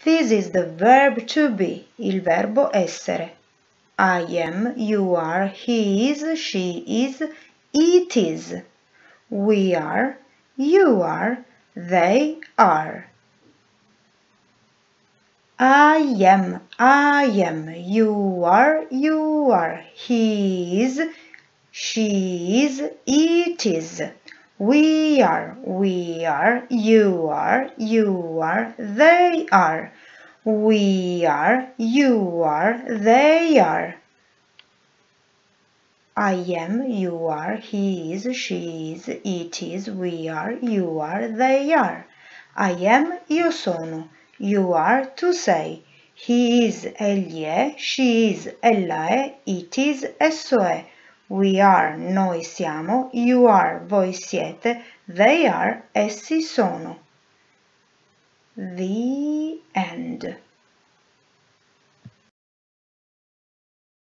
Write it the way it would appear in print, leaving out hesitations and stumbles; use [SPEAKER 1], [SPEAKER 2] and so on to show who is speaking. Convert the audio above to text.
[SPEAKER 1] This is the verb to be, il verbo essere. I am, you are, he is, she is, it is. We are, you are, they are. I am, you are, he is, she is, it is. We are, you are, they are. We are, you are, they are. I am, you are, he is, she is, it is, we are, you are, they are. I am, io sono. You are, tu sei. He is, egli è. She is, ella è. It is, esso è. We are, noi siamo. You are, voi siete. They are, essi sono. The